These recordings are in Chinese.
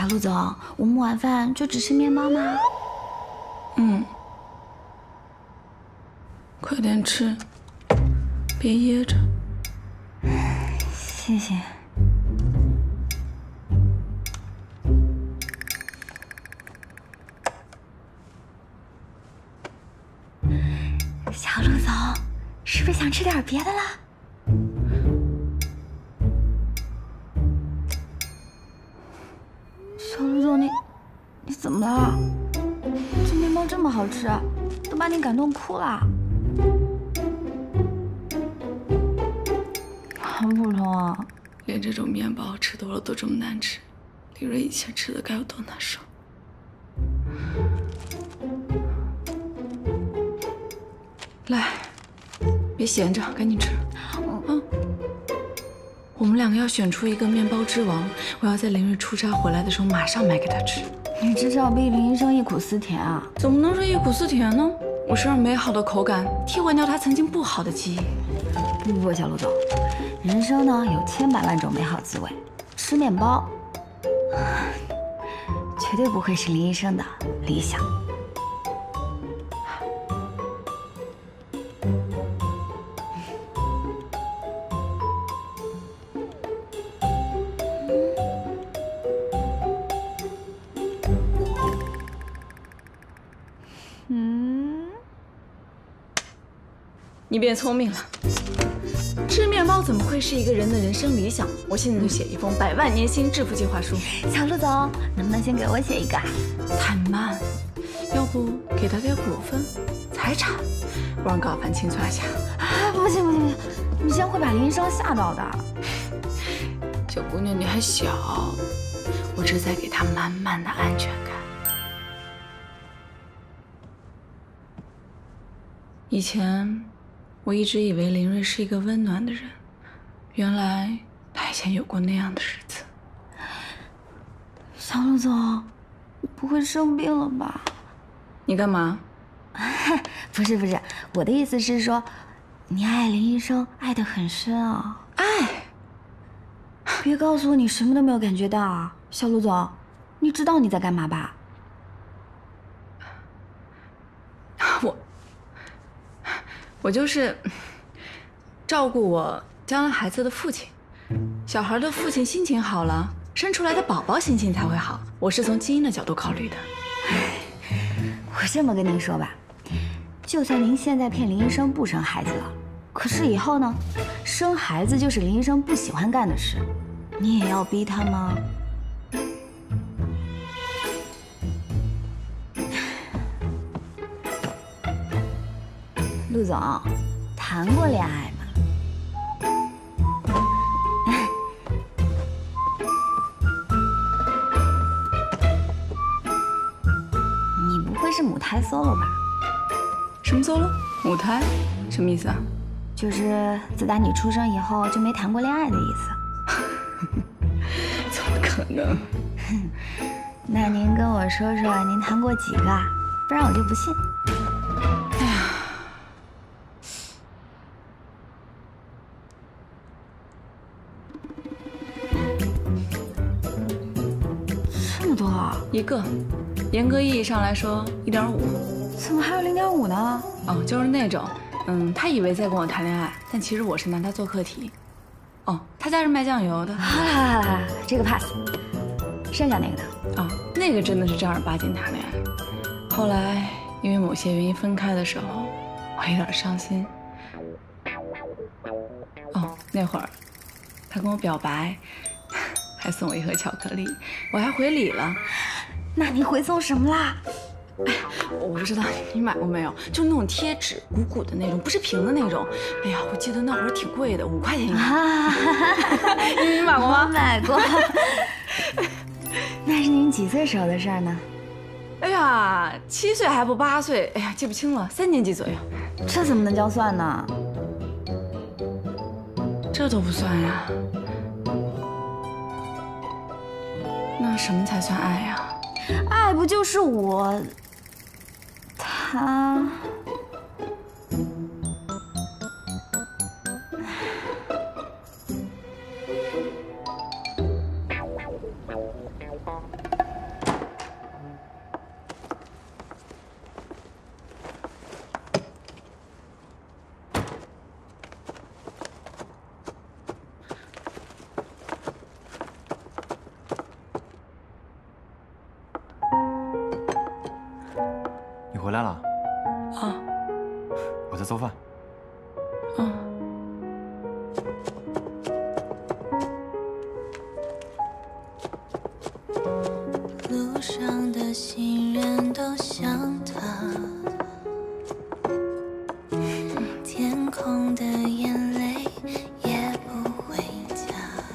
陆总，我们晚饭就只吃面包吗？ 快点吃，别噎着。 谢谢。小陆总，是不是想吃点别的啦？小陆总，你怎么了？这面包这么好吃，都把你感动哭了。很普通啊。 连这种面包吃多了都这么难吃，李瑞以前吃的该有多难受。来，别闲着，赶紧吃。我们两个要选出一个面包之王，我要在林瑞出差回来的时候马上买给他吃。 你至少比林医生忆苦思甜啊！ 怎么能说忆苦思甜呢？我是让美好的口感替换掉他曾经不好的记忆。 不，小陆总，人生呢有千百万种美好滋味，吃面包绝对不会是林医生的理想。 你变聪明了。吃面包怎么会是一个人的人生理想？我现在就写一封100万年薪致富计划书。 小陆总，能不能先给我写一个啊？ 太慢，要不给他点股份、财产，我让高凡清算一下。 啊，不行不行不行，你这样会把林医生吓到的。 小姑娘，你还小，我只是在给她满满的安全感。以前。我一直以为林瑞是一个温暖的人，原来他以前有过那样的日子。 小陆总，你不会生病了吧？ 你干嘛？ 不是，我的意思是说，你爱林医生爱得很深啊。 爱？ 别告诉我你什么都没有感觉到啊，小陆总，你知道你在干嘛吧？ 我就是照顾我将来孩子的父亲。小孩的父亲心情好了，生出来的宝宝心情才会好。我是从基因的角度考虑的。 我这么跟您说吧，就算您现在骗林医生不生孩子了，可是以后呢，生孩子就是林医生不喜欢干的事，你也要逼他吗？陆总，谈过恋爱吗？你不会是母胎 solo 吧？ 什么 solo？母胎？什么意思啊？ 就是自打你出生以后就没谈过恋爱的意思。 怎么可能？ 那您跟我说说您谈过几个啊？不然我就不信。 一个，严格意义上来说1.5。 怎么还有0.5呢？ 哦，就是那种，他以为在跟我谈恋爱，但其实我是拿他做课题。哦，他家是卖酱油的。 好啦，这个 pass。剩下那个呢？ 啊，那个真的是正儿八经谈恋爱。后来因为某些原因分开的时候，我有点伤心。哦，那会儿他跟我表白。还送我一盒巧克力，我还回礼了。 那你回送什么啦？ 哎，我不知道你买过没有，就那种贴纸，鼓鼓的那种，不是平的那种。哎呀，我记得那会儿挺贵的，5块钱一个。你买过吗？ 我买过。那是您几岁时候的事儿呢？ 哎呀，7岁还不8岁，哎呀，记不清了，3年级左右。 这怎么能叫算呢？ 这都不算呀。那什么才算爱呀？ 爱不就是他。 回来了？ 啊， 我在做饭。 嗯。 路上的行人都像他，天空的眼泪也不回家。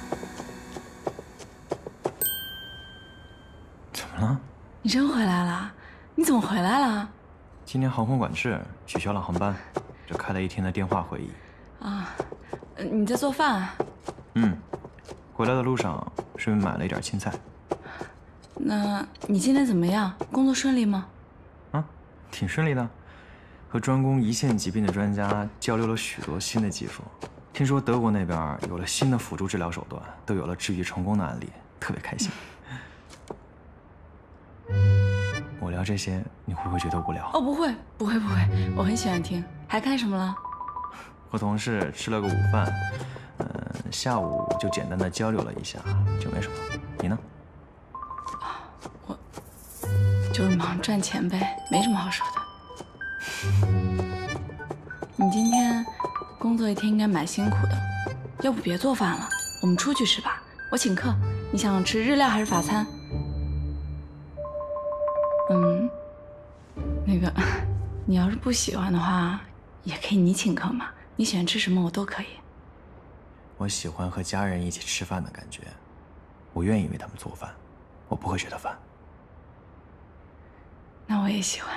怎么了？ 你真回来了？你怎么回来了？ 今天航空管制取消了航班，只开了1天的电话会议。 啊，你在做饭啊？ 嗯，回来的路上顺便买了一点青菜。 那你今天怎么样？工作顺利吗？ 啊，挺顺利的，和专攻一线疾病的专家交流了许多新的技术。听说德国那边有了新的辅助治疗手段，都有了治愈成功的案例，特别开心。我聊这些，你会不会觉得无聊？ 哦，不会，不会，不会，我很喜欢听。还看什么了？ 和同事吃了个午饭，下午就简单的交流了一下，就没什么。你呢？ 我就是忙赚钱呗，没什么好说的。你今天工作一天应该蛮辛苦的，要不别做饭了，我们出去吃吧，我请客。你想吃日料还是法餐？那个，你要是不喜欢的话，也可以你请客嘛。你喜欢吃什么我都可以。 我喜欢和家人一起吃饭的感觉，我愿意为他们做饭，我不会觉得烦。 那我也喜欢。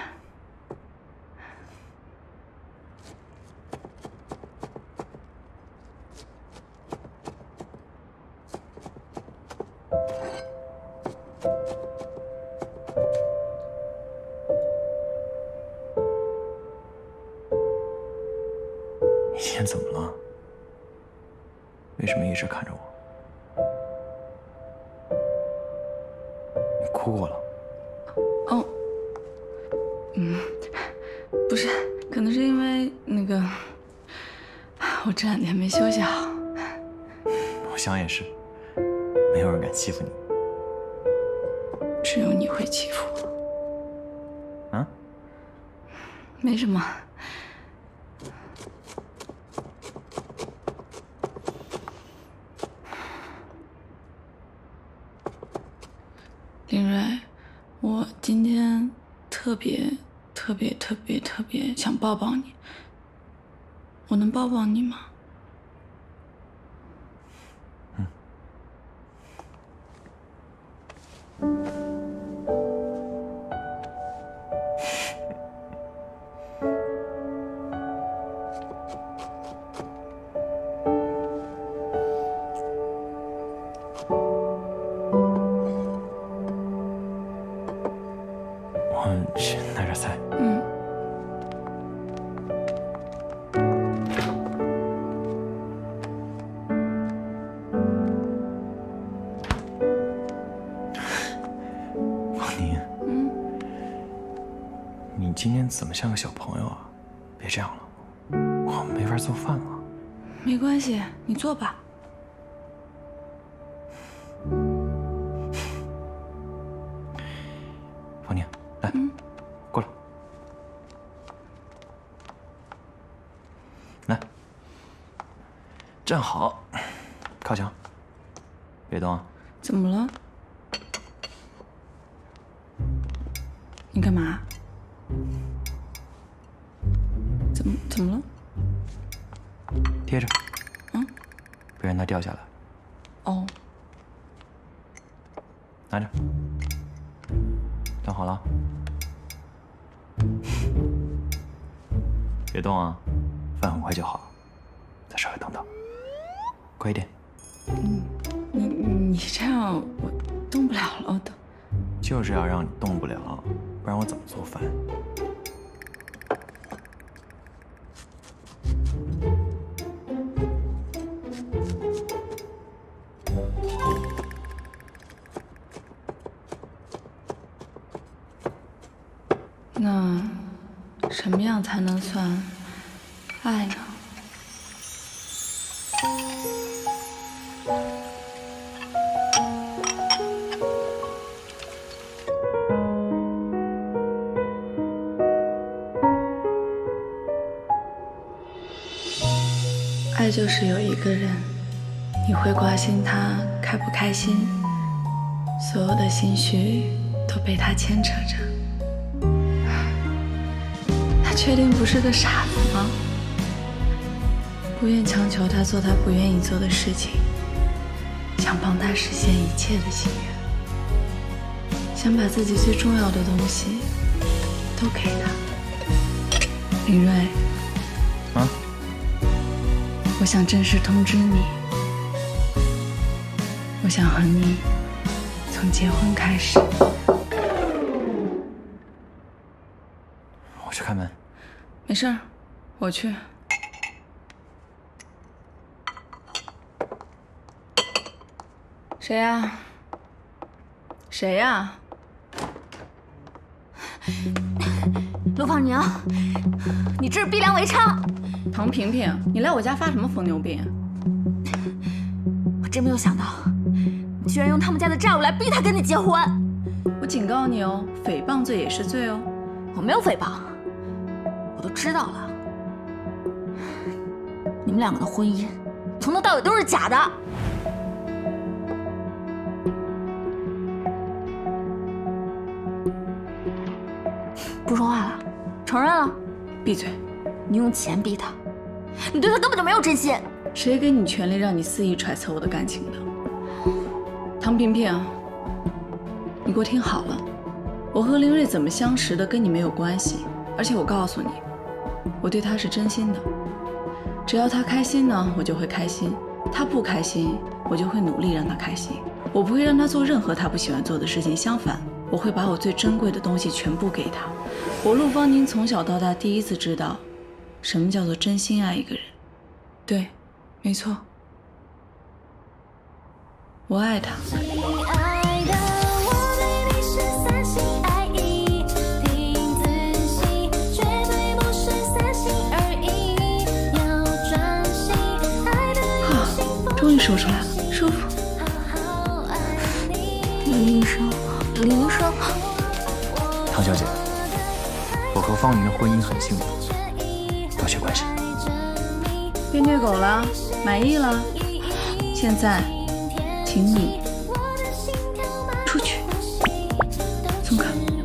你今天怎么了？为什么一直看着我？你哭过了？ 哦，不是，可能是因为那个，我这2天没休息好。 我想也是，没有人敢欺负你。 只有你会欺负我。 啊？ 没什么。林蕊，我今天特别想抱抱你，我能抱抱你吗？ 我去拿点菜。王宁，你今天怎么像个小朋友啊？别这样了，我没法做饭了。 没关系，你坐吧。 王宁，来，过来，来，站好，靠墙，别动啊。 怎么了？你干嘛？怎么了？ 贴着，别让它掉下来。 哦， 拿着，站好了，别动啊，饭很快就好，再稍微等等，快一点。 你这样我动不了了都。 就是要让你动不了，不然我怎么做饭？ 那什么样才能算爱呢？ 爱就是有一个人，你会关心他开不开心，所有的心绪都被他牵扯着。他确定不是个傻子吗？不愿强求他做他不愿意做的事情，想帮他实现一切的心愿，想把自己最重要的东西都给他。林睿， 啊？ 我想正式通知你，我想和你从结婚开始。 我去开门。 没事儿，我去。谁呀？谁呀？ 陆胖宁，你这是逼良为娼！ 唐萍萍，你来我家发什么疯牛病？ 我真没有想到，你居然用他们家的债务来逼他跟你结婚！ 我警告你哦，诽谤罪也是罪哦。 我没有诽谤，我都知道了。你们两个的婚姻从头到尾都是假的。不说话了，承认了。 闭嘴！ 你用钱逼他，你对他根本就没有真心。 谁给你权利让你肆意揣测我的感情的？唐萍萍，你给我听好了，我和林睿怎么相识的跟你没有关系，而且我告诉你，我对他是真心的。只要他开心呢，我就会开心；他不开心，我就会努力让他开心。我不会让他做任何他不喜欢做的事情，相反，我会把我最珍贵的东西全部给他。我陆芳宁从小到大第一次知道，什么叫做真心爱一个人。对，没错，我爱他。 亲爱的，我对你是三心二意，听仔细，绝对不是三心二意，要专心，爱的有幸福， 终于说出来了，舒服。 好好爱你。 林医生，林医生， 唐小姐，我和方宁的婚姻很幸福，多谢关心。 被虐狗了，满意了。现在，请你出去，松开。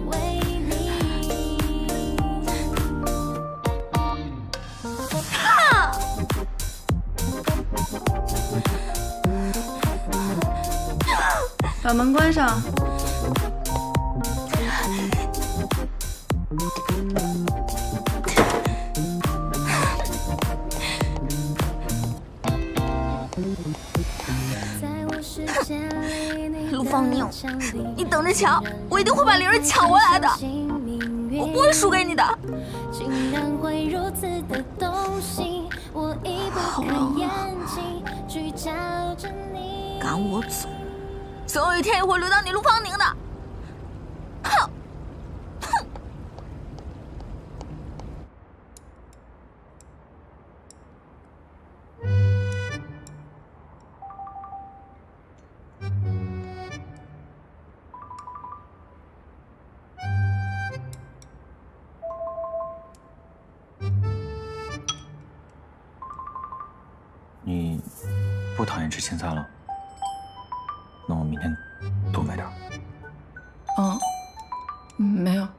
把门关上。 陆芳宁，你等着瞧，我一定会把林睿抢回来的，我不会输给你的。好冷啊！赶我走，总有一天也会轮到你陆芳宁的。哼！哼！ 你不讨厌吃青菜了？那我明天多买点。 哦，没有，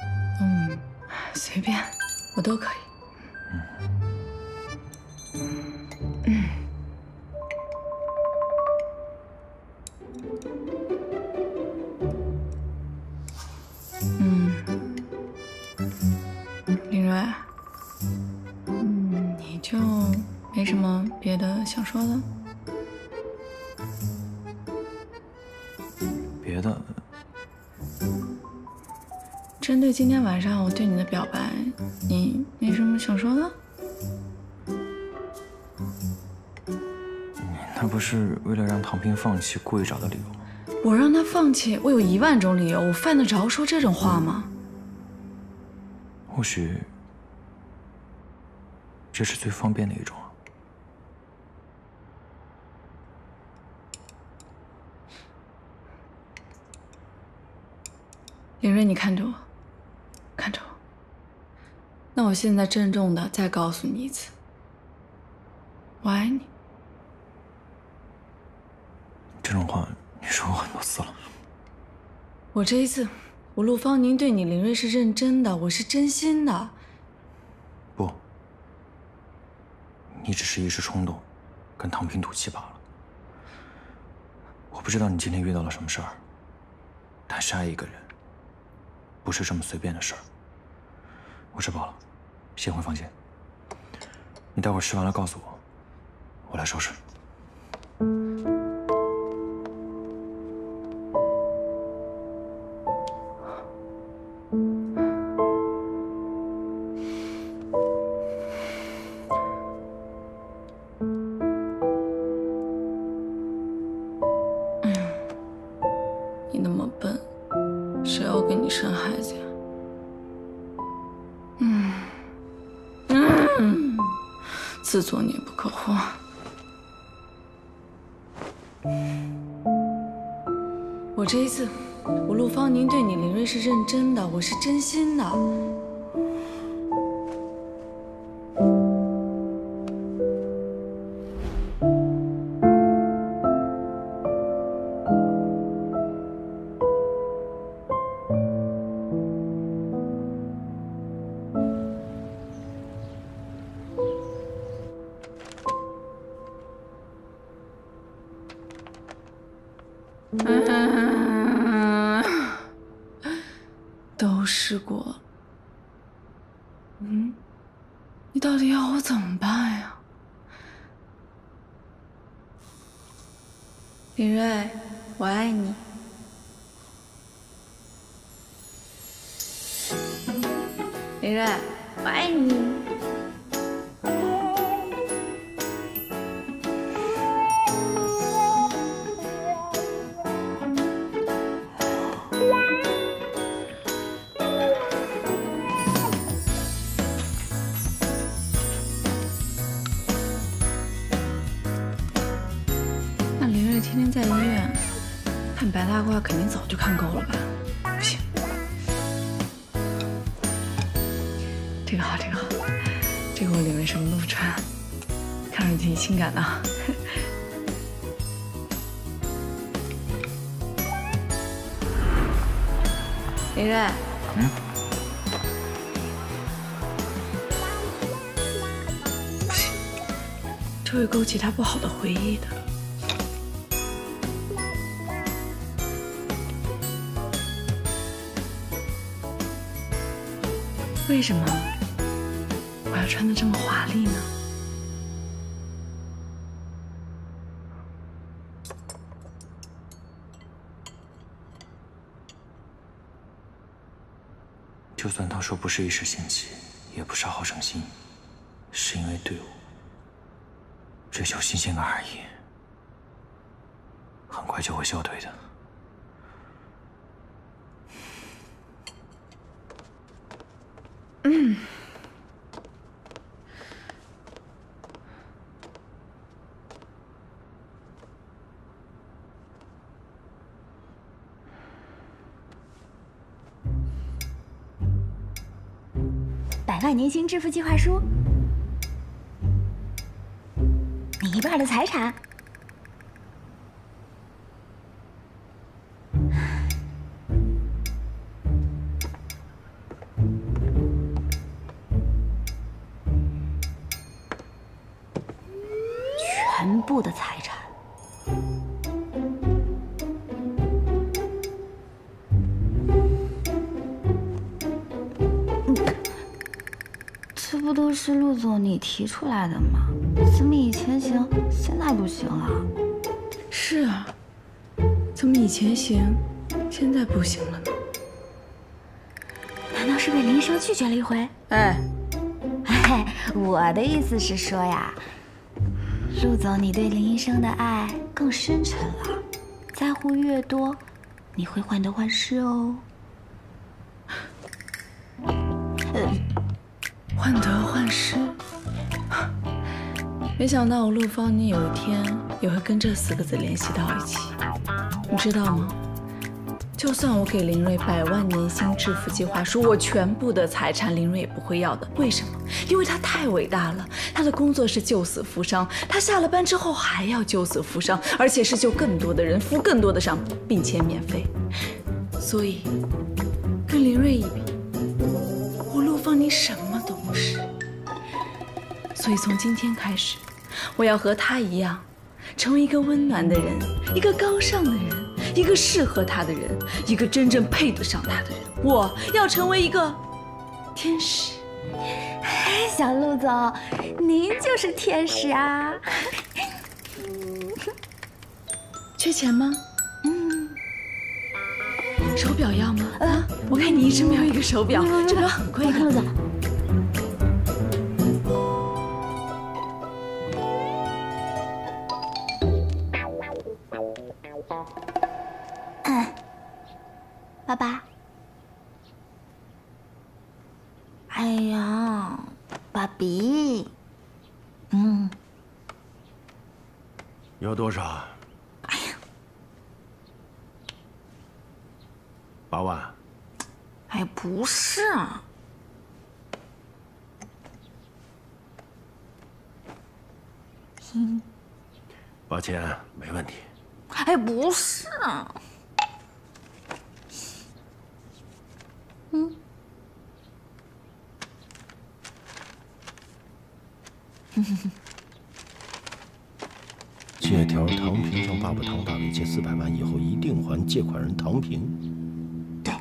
随便，我都可以。林睿，你就没什么别的想说的？ 别的， 针对今天晚上我对你的表白，你没什么想说的？ 那不是为了让唐萍放弃故意找的理由吗？ 我让他放弃，我有10000种理由，我犯得着说这种话吗？ 或许这是最方便的一种啊。 林睿，你看着我，看着我。那我现在郑重的再告诉你一次， 我爱你。 这种话你说过很多次了。 我这一次，我陆芳宁对你林睿是认真的，我是真心的。 不，你只是一时冲动，跟唐平赌气罢了。我不知道你今天遇到了什么事儿，但是爱一个人，不是这么随便的事儿。我吃饱了，先回房间。你待会儿吃完了告诉我，我来收拾。 你那么笨，谁要给你生孩子呀？自作孽不可活。我这一次，我陆芳宁对你林睿是认真的，我是真心的。都试过。你到底要我怎么办呀？林睿，我爱你。林睿，我爱你。那林睿天天在医院看白大褂，肯定早就看够了吧？不行，这个好，这个好，这个我林睿什么都不穿，看上去挺性感的。林睿，这会勾起他不好的回忆的。为什么我要穿得这么华丽呢？ 就算他说不是一时兴起，也不是好胜心，是因为对我追求新鲜感而已，很快就会消退的。 100万年薪致富计划书，你一半的财产。全部的财产。这不都是陆总你提出来的吗？怎么以前行，现在不行了？ 是啊，怎么以前行，现在不行了呢？ 难道是被林医生拒绝了一回？ 哎， 我的意思是说呀，陆总，你对林医生的爱更深沉了，在乎越多，你会患得患失哦。 患得患失，没想到我陆芳宁有一天也会跟这4个字联系到一起，你知道吗？ 就算我给林睿100万年薪致富计划书，我全部的财产林睿也不会要的。为什么？因为他太伟大了，他的工作是救死扶伤，他下了班之后还要救死扶伤，而且是救更多的人，扶更多的伤，并且免费。所以，跟林睿一比，我陆芳宁什么都不是。所以从今天开始，我要和他一样，成为一个温暖的人，一个高尚的人，一个适合他的人，一个真正配得上他的人。我要成为一个天使。 小陆总，您就是天使啊！ 缺钱吗？手表要吗？我看你一直没有一个手表，这表很贵的。 陆总，爸爸。哎呀，爸比， 要多少？ 哎呀 ，8万。 哎，不是， 8000没问题。 哎，不是， 借条唐平向爸爸唐大伟借400万，以后一定还借款人唐平。 对。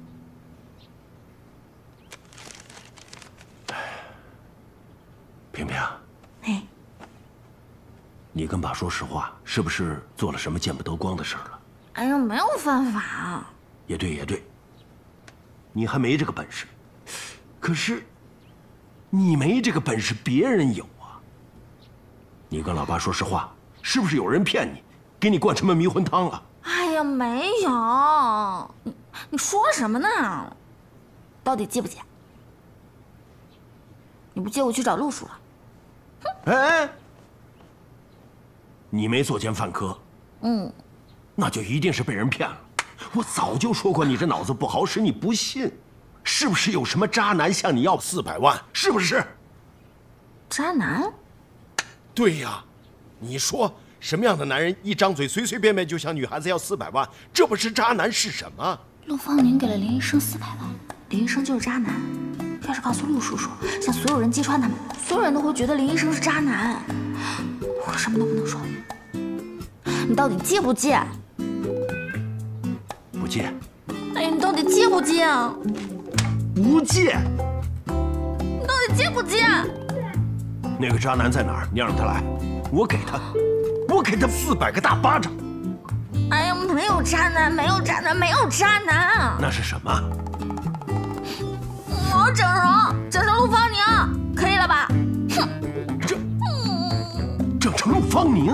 平平， 哎， 你跟爸说实话，是不是做了什么见不得光的事儿了？ 哎呀，没有犯法。 也对，也对，你还没这个本事。可是，你没这个本事，别人有啊。你跟老爸说实话，是不是有人骗你，给你灌什么迷魂汤了？ 哎呀，没有，你说什么呢？到底借不借？你不借，我去找陆叔了。 哎，你没作奸犯科，那就一定是被人骗了。我早就说过你这脑子不好使，你不信，是不是有什么渣男向你要400万？是不是？ 渣男？ 对呀，你说什么样的男人一张嘴随随便便就向女孩子要400万？这不是渣男是什么？ 陆芳宁给了林医生400万，林医生就是渣男。要是告诉陆叔叔，向所有人揭穿他们，所有人都会觉得林医生是渣男。我什么都不能说。你到底借不借？ 不借。 哎呀，你到底借不借啊？ 不借。 你到底借不借？ 那个渣男在哪儿？你让他来，我给他400个大巴掌。 哎呀，没有渣男，没有渣男，没有渣男。 那是什么？ 我整成陆芳宁，可以了吧？哼， 整成陆芳宁？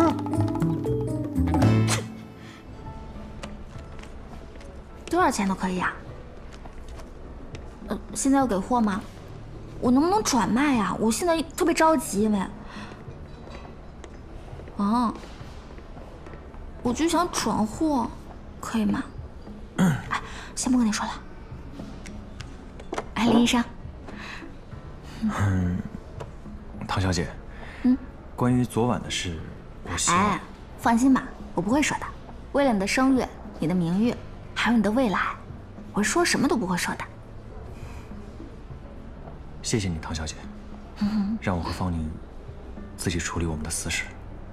多少钱都可以啊。现在要给货吗？我能不能转卖呀？我现在特别着急，因为，我就想转货，可以吗？哎，先不跟你说了。哎，林医生。 唐小姐，关于昨晚的事，我希望…… 哎，放心吧，我不会说的。为了你的声誉、你的名誉，还有你的未来，我说什么都不会说的。 谢谢你，唐小姐，让我和方宁自己处理我们的私事。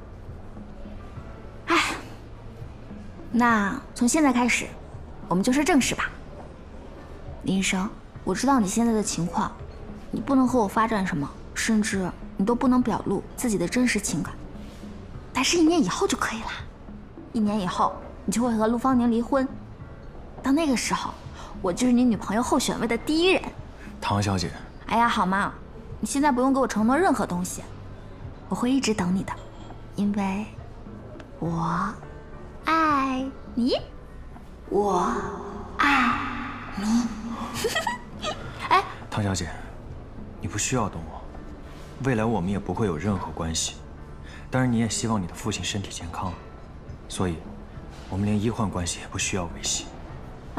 哎，那从现在开始，我们就事正事吧。林医生，我知道你现在的情况，你不能和我发展什么，甚至你都不能表露自己的真实情感。但是1年以后就可以了，1年以后你就会和陆芳宁离婚，到那个时候，我就是你女朋友候选位的第1人。 唐小姐。 哎呀，好嘛，你现在不用给我承诺任何东西，我会一直等你的，因为我爱你，我爱你。哎， 唐小姐，你不需要等我，未来我们也不会有任何关系。当然，你也希望你的父亲身体健康，所以，我们连医患关系也不需要维系。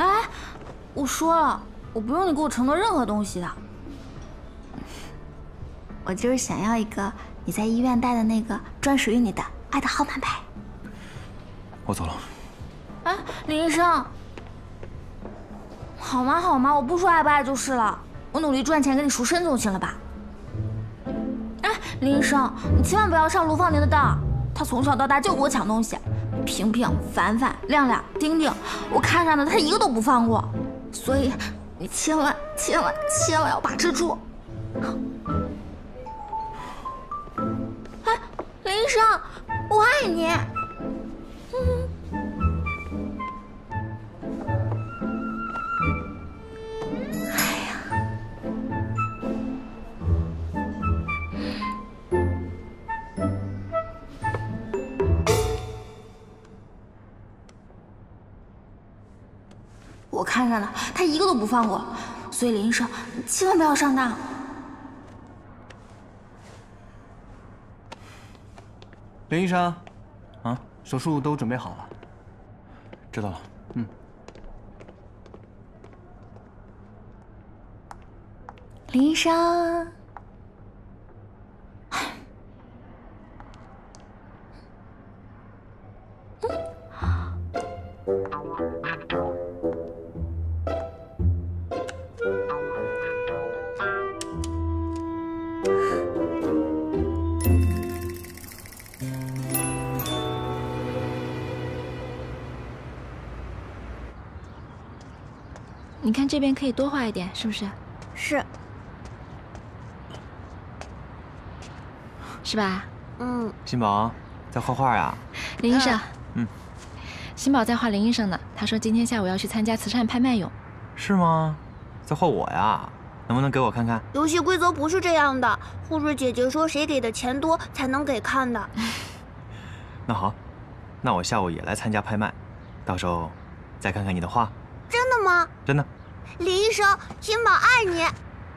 我说了，我不用你给我承诺任何东西的。我就是想要一个你在医院带的那个专属于你的爱的号码牌。 我走了。 哎，林医生，好吗好吗，我不说爱不爱就是了，我努力赚钱给你赎身总行了吧？哎，林医生，你千万不要上卢芳宁的当，他从小到大就给我抢东西，平平、凡凡、亮亮、丁丁，我看上的他一个都不放过，所以你千万要把持住。哎，林医生，我爱你。我看上的他一个都不放过，所以林医生，你千万不要上当。 林医生，啊，手术都准备好了。 知道了。 嗯。 林医生， 你看这边可以多画一点，是不是？ 是。 是吧？ 嗯。 新宝在画画呀？ 林医生。 嗯。 新宝在画林医生呢，他说今天下午要去参加慈善拍卖用。 是吗？在画我呀？能不能给我看看？ 游戏规则不是这样的，护士姐姐说谁给的钱多才能给看的。 那好，那我下午也来参加拍卖，到时候再看看你的画。 真的吗？ 真的。 李医生，新宝爱你。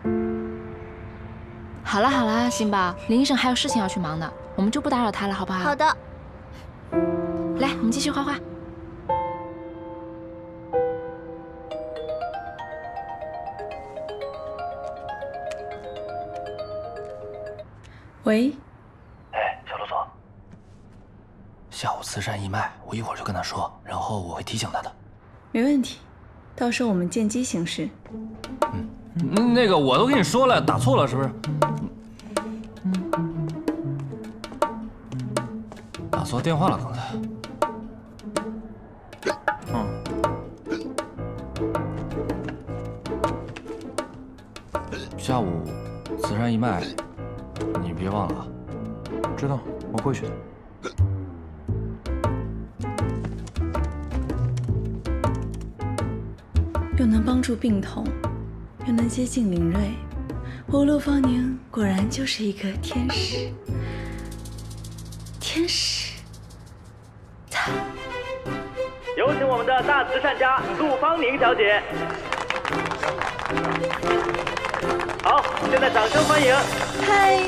好了好了，新宝，林医生还有事情要去忙呢，我们就不打扰他了，好不好？ 好的。 来，我们继续画画。 喂。 哎，小罗总。下午慈善义卖，我一会儿就跟他说，然后我会提醒他的。 没问题，到时候我们见机行事。 那个我都跟你说了，打错了是不是？打错电话了刚才。下午慈善义卖，你别忘了啊。 知道，我会去的。 又能帮助病童，又能接近林睿，我陆芳宁果然就是一个天使。天使，他。 有请我们的大慈善家陆芳宁小姐。好，现在掌声欢迎。 嗨，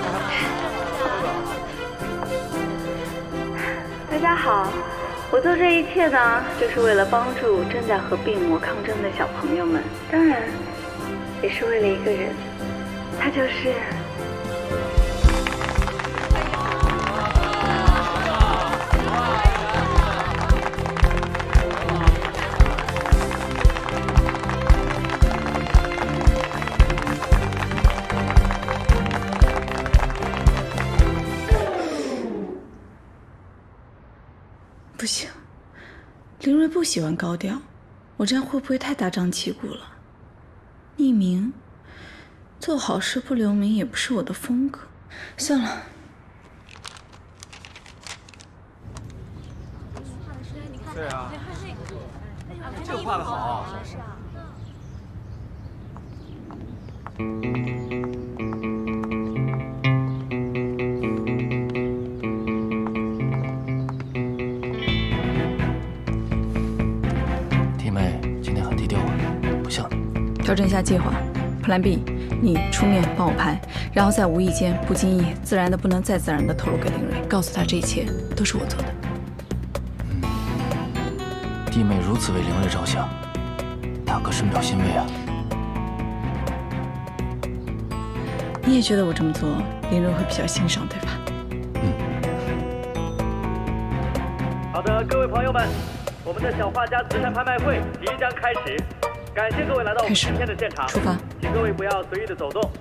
大家好。我做这一切呢，就是为了帮助正在和病魔抗争的小朋友们，当然，也是为了一个人，他就是。 不行，林睿不喜欢高调，我这样会不会太大张旗鼓了？匿名，做好事不留名也不是我的风格。算了。 对啊，这画的好。 调整一下计划 ，Plan B， 你出面帮我拍，然后在无意间、不经意、自然的不能再自然的透露给林睿，告诉他这一切都是我做的。 弟妹如此为林睿着想， 大哥深表欣慰啊。 你也觉得我这么做，林若会比较欣赏，对吧？ 好的，各位朋友们，我们的小画家慈善拍卖会即将开始，感谢各位来到我们今天的现场。 出发， 请各位不要随意的走动。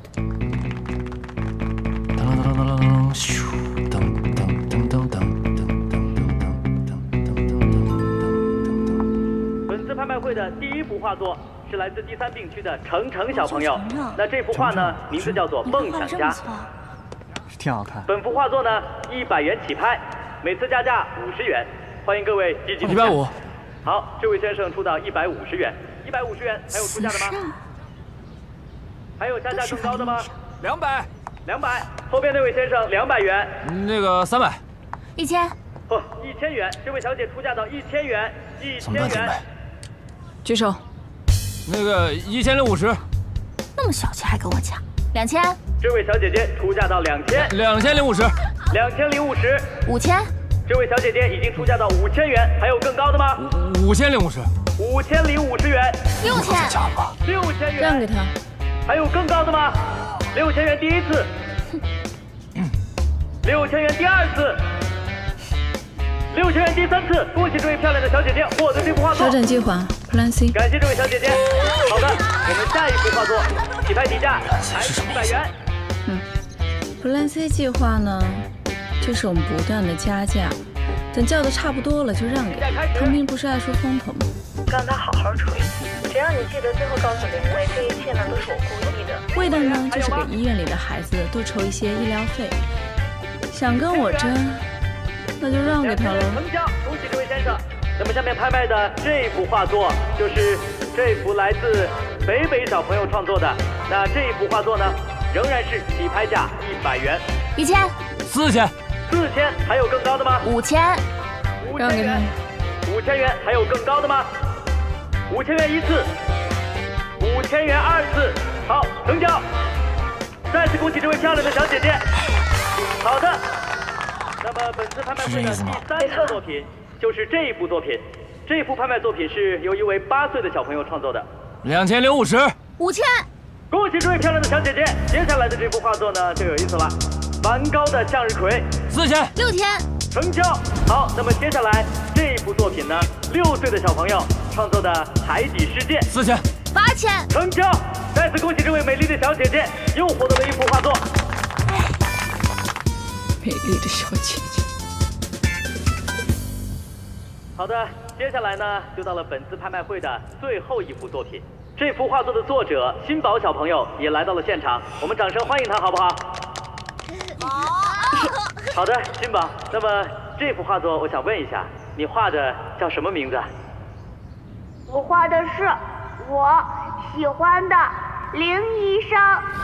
本次拍卖会的第一幅画作是来自第3病区的程程小朋友。那这幅画呢，名字叫做《梦想家》， 挺好看。 本幅画作呢100元起拍，每次加价50元，欢迎各位积极。 150。 好，这位先生出到150元，150元，还有出价的吗？还有加价更高的吗 ？200。 200，后边那位先生200元。 那个300。 1000。 不，1000元，这位小姐出价到1000元，1000元。 举手。 那个1050。 那么小气还跟我抢？2000。 这位小姐姐出价到2000。 2050。 2050。 5000。 这位小姐姐已经出价到5000元，还有更高的吗 ？5050。 5050元。 6000。 6000元。 让给他。 还有更高的吗？6000元第一次。6000元第2次。6000元第3次。恭喜这位漂亮的小姐姐获得这幅画作。 调整计划 ，Plan C。 感谢这位小姐姐。好的，我们下一幅画作，起拍底价还是100元。 Plan C 计划呢，就是我们不断的加价，等叫的差不多了就让给他。唐明不是爱说风头吗？ 让他好好吹，只要你记得最后告诉林卫，这一切呢都是我故意的。 为的呢就是给医院里的孩子多筹一些医疗费。想跟我争，那就让给他了。 成交，恭喜这位先生。那么下面拍卖的这幅画作，就是这幅来自北北小朋友创作的。那这幅画作呢，仍然是起拍价100元。 1000。 4000。 4000，还有更高的吗 ？5000。 让给他。 5000元，还有更高的吗？5000元1次，5000元2次。好，成交。再次恭喜这位漂亮的小姐姐。好的，那么本次拍卖会的第3个作品就是这一幅作品。这幅拍卖作品是由一位8岁的小朋友创作的。 2050。 5000。 恭喜这位漂亮的小姐姐。接下来的这幅画作呢就有意思了，梵高的向日葵。 4000。 6000。 成交。好，那么接下来这幅作品呢，6岁的小朋友创作的《海底世界》。 4000。 8000。 成交。再次恭喜这位美丽的小姐姐，又获得了一幅画作。 美丽的小姐姐。 好的，接下来呢，就到了本次拍卖会的最后一幅作品。这幅画作的作者新宝小朋友也来到了现场，我们掌声欢迎他，好不好？好的，新宝。那么这幅画作，我想问一下，你画的叫什么名字？ 我画的是我喜欢的林医生。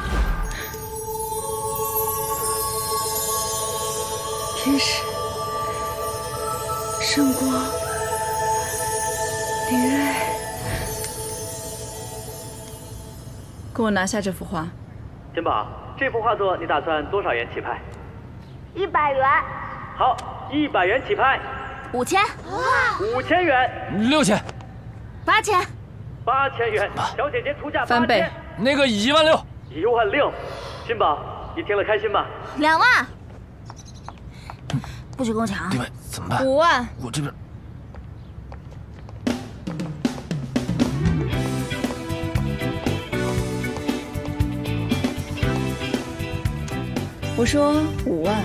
天使，圣光，林睿，给我拿下这幅画。 新宝，这幅画作你打算多少元起拍 ？100元。 好，100元起拍。 5000。 5000元。 6000。 8000。 8000元。小姐姐出价翻倍。 那个16000。 16000。新宝，你听了开心吗 ？2万。不许跟我抢！ 对吧？怎么办 ？5万。 我这边。 我说5万。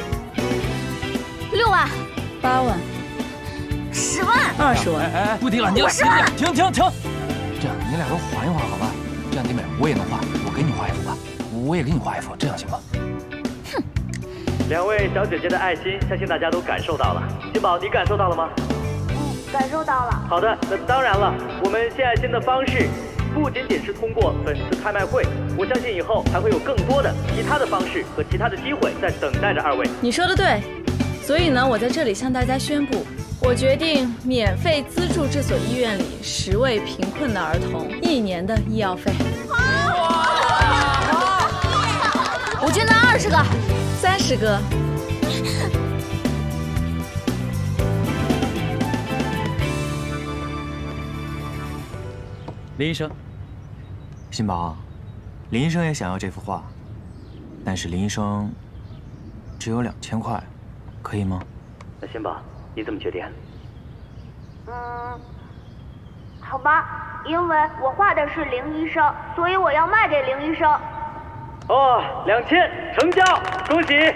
6万。 8万。 10万。 20万。 哎，不提了，你 50万。 停！这样，你俩都缓一缓，好吧？这样，弟妹，我也能画，我给你画一幅吧。我也给你画一幅，这样行吗？ 哼。 2位小姐姐的爱心，相信大家都感受到了。金宝，你感受到了吗？ 感受到了。 好的，那当然了，我们献爱心的方式不仅仅是通过本次拍卖会，我相信以后还会有更多的其他的方式和其他的机会在等待着2位。 你说的对，所以呢，我在这里向大家宣布，我决定免费资助这所医院里10位贫困的儿童1年的医药费。 我就拿20个。 30个。 林医生， 辛宝，林医生也想要这幅画，但是林医生只有2000块，可以吗？ 那辛宝，你怎么决定？ 好吧，因为我画的是林医生，所以我要卖给林医生。 哦，2000成交，恭喜！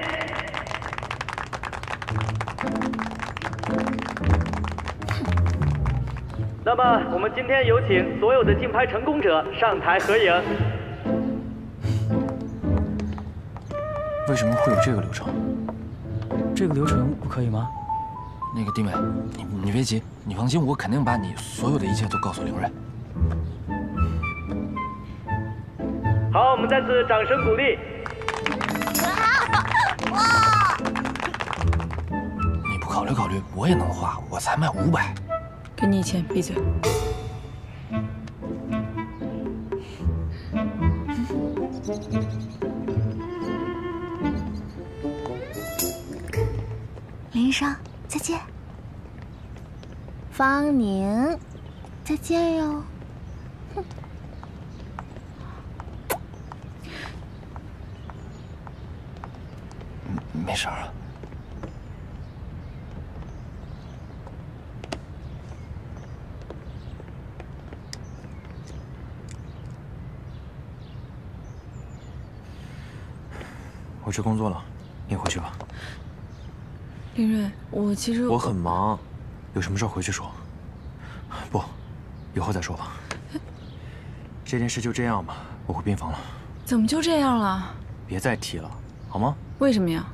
那么，我们今天有请所有的竞拍成功者上台合影。 为什么会有这个流程？ 这个流程不可以吗？ 那个弟妹，你别急，你放心，我肯定把你所有的一切都告诉凌睿。 好，我们再次掌声鼓励。 你不考虑考虑，我也能画，我才卖500。 给你1000，闭嘴。 林医生，再见。方宁，再见哟。 没事啊。 我去工作了，你回去吧。 林睿，我很忙，有什么事回去说。不，以后再说吧。这件事就这样吧，我回病房了。 怎么就这样了？ 别再提了，好吗？ 为什么呀？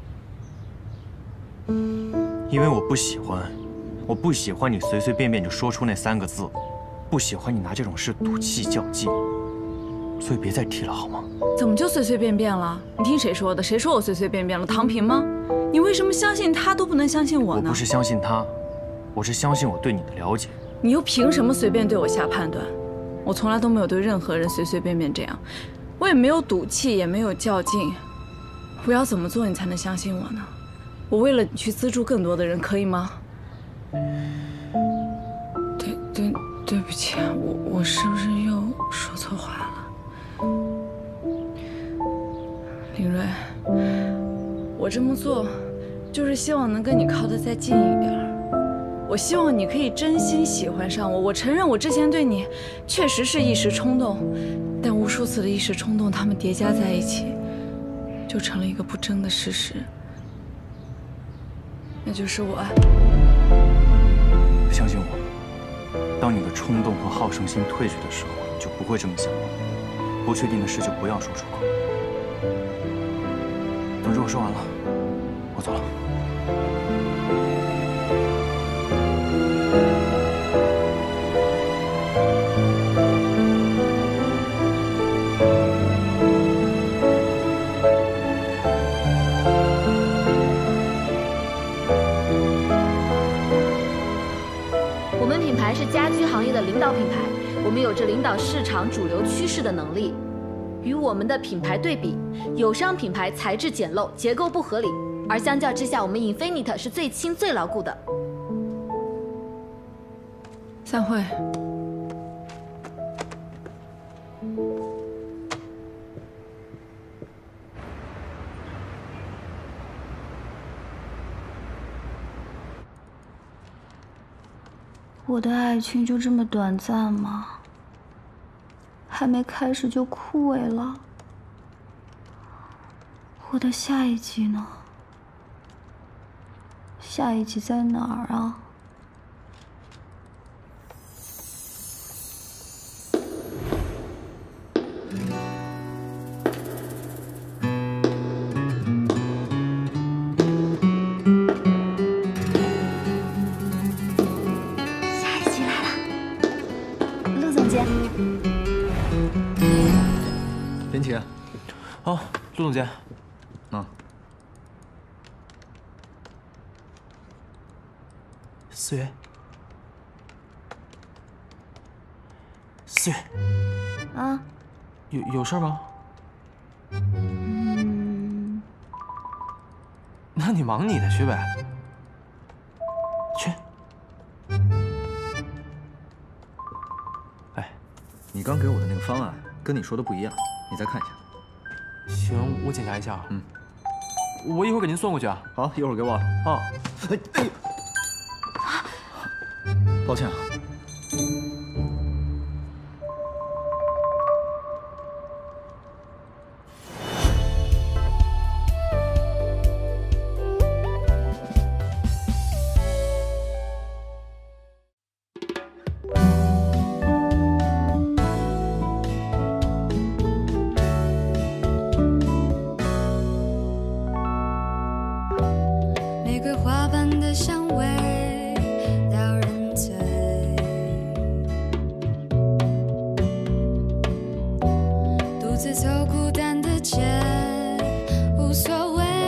因为我不喜欢你随随便便就说出那3个字，不喜欢你拿这种事赌气较劲，所以别再提了，好吗？ 怎么就随随便便了？你听谁说的？谁说我随随便便了？唐平吗？你为什么相信他都不能相信我呢？ 我不是相信他，我是相信我对你的了解。 你又凭什么随便对我下判断？我从来都没有对任何人随随便便这样，我也没有赌气，也没有较劲。我要怎么做你才能相信我呢？我为了你去资助更多的人，可以吗？对不起啊，我是不是又说错话了？林睿，我这么做就是希望能跟你靠得再近一点。我希望你可以真心喜欢上我。我承认我之前对你确实是一时冲动，但无数次的一时冲动，它们叠加在一起，就成了一个不争的事实。那就是我爱。 相信我，当你的冲动和好胜心退去的时候，你就不会这么想了。不确定的事就不要说出口。总之我说完了，我走了。 我们品牌是家居行业的领导品牌，我们有着领导市场主流趋势的能力。与我们的品牌对比，友商品牌材质简陋，结构不合理，而相较之下，我们 Infinite 是最轻最牢固的。 散会。 我的爱情就这么短暂吗？还没开始就枯萎了。我的下一集呢？下一集在哪儿啊？ 下一集来了，陆总监。 林奇，哦，陆总监，4月，4月， 啊， 有事吗？那你忙你的去呗，去。哎， 刚给我的那个方案跟你说的不一样，你再看一下。 行，我检查一下。我一会儿给您送过去啊。 好，一会儿给我。 哦。 哎，抱歉啊。 玫瑰花瓣的香味撩人醉，独自走孤单的街无所谓。